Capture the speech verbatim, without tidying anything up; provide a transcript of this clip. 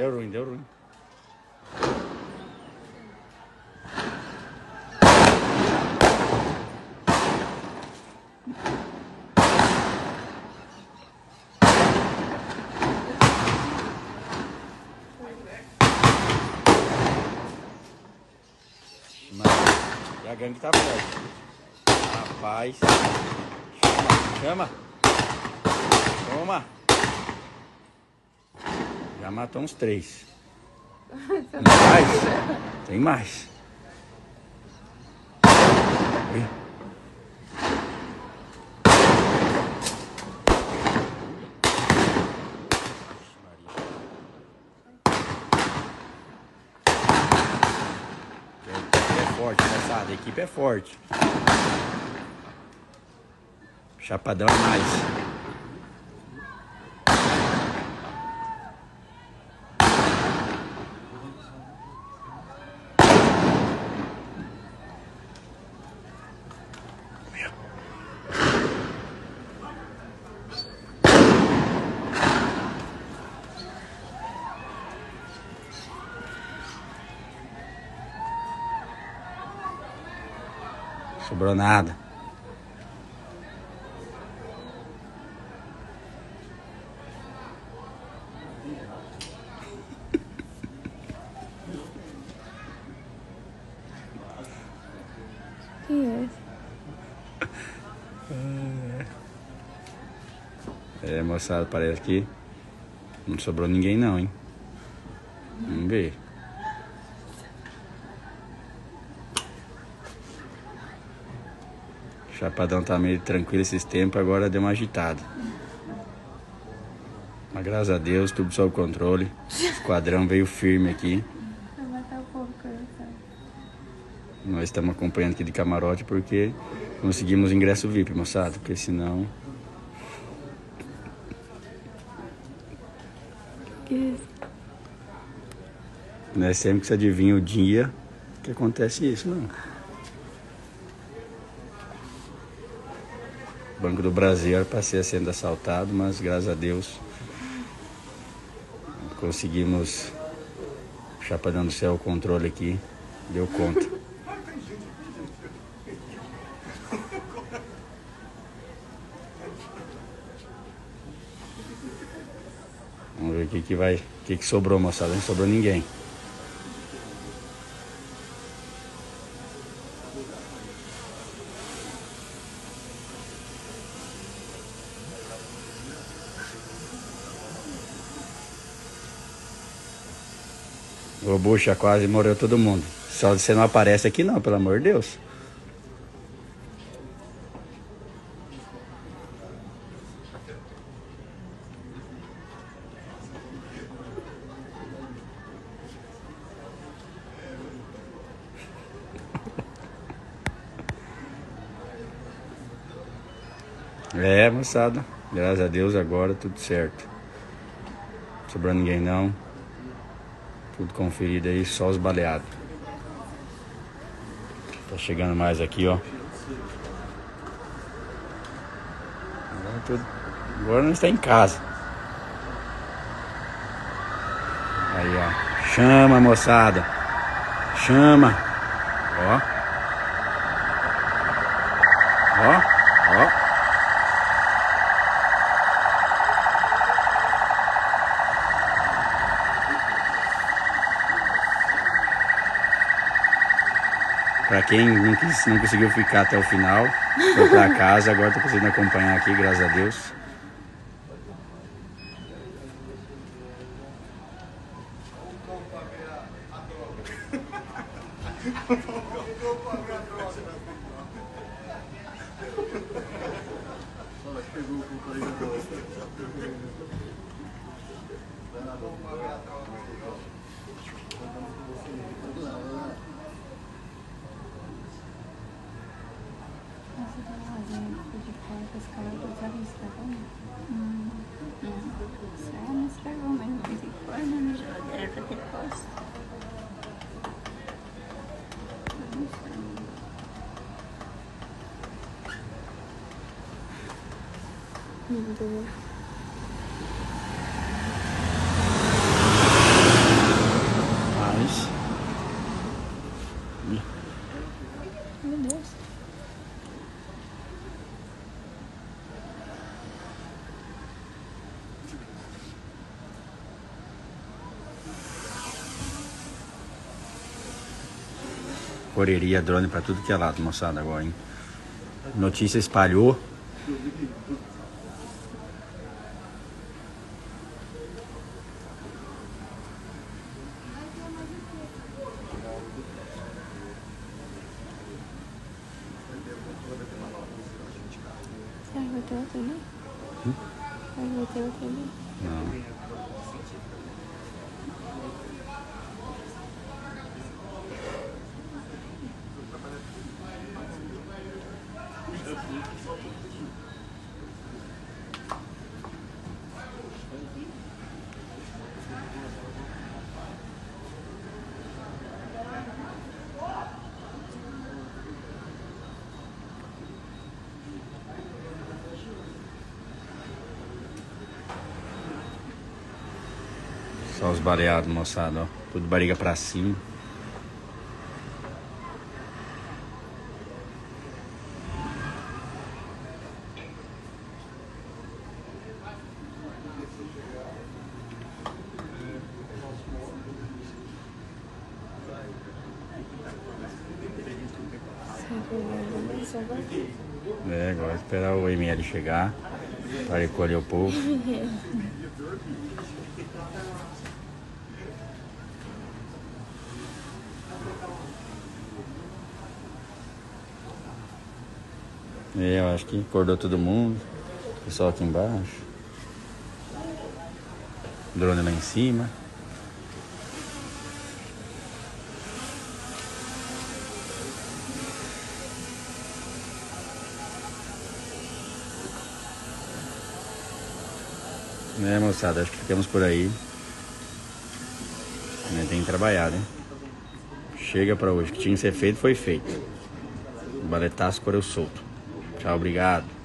deu ruim, deu ruim. Mas, e a gangue tá forte. Rapaz. Chama. Toma. Já matou uns três. Tem mais? Tem mais. Ui. Forte, moçada, a equipe é forte. Chapadão é mais. Sobrou nada. Que é? É, moçada, parece que não sobrou ninguém não, hein? Vamos ver. O Chapadão tá meio tranquilo esses tempos, agora deu uma agitada. Mas graças a Deus, tudo sob controle. O esquadrão veio firme aqui. Nós estamos acompanhando aqui de camarote porque conseguimos ingresso V I P, moçada. Porque senão... Que... Não é sempre que você adivinha o dia que acontece isso, não. O Banco do Brasil era para ser sendo assaltado, mas graças a Deus conseguimos, Chapadão do Céu, o controle aqui, deu conta. Vamos ver o que que vai, o que que sobrou, moçada, não sobrou ninguém. Ô, bucha, quase morreu todo mundo. Só você não aparece aqui não, pelo amor de Deus. É, moçada, graças a Deus agora tudo certo. Não sobrou ninguém não. Tudo conferido aí, só os baleados. Tá chegando mais aqui, ó. Agora, tudo... agora nós está em casa. Aí, ó. Chama, moçada. Chama. Ó. Ó. Ó. Pra quem não, quis, não conseguiu ficar até o final, foi pra casa, agora tô conseguindo acompanhar aqui, graças a Deus. Meu Deus. Correria, drone pra tudo que é lado, moçada, agora, hein? Notícia espalhou. Ah, vai ter outra ali? Hum? Ah, vai ter outra ali? Não. Só os baleados, moçada, ó. Tudo barriga pra cima. É, agora esperar o M L chegar para recolher o povo. É, eu acho que acordou todo mundo. Pessoal aqui embaixo. Drone lá em cima. É, moçada, acho que ficamos por aí. Tem que trabalhar, né? Chega pra hoje. O que tinha que ser feito foi feito. O baletaço correu solto. Tchau, obrigado.